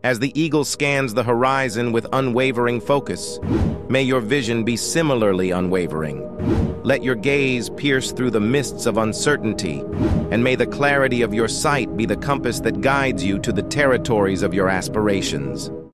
As the eagle scans the horizon with unwavering focus, may your vision be similarly unwavering. Let your gaze pierce through the mists of uncertainty, and may the clarity of your sight be the compass that guides you to the territories of your aspirations.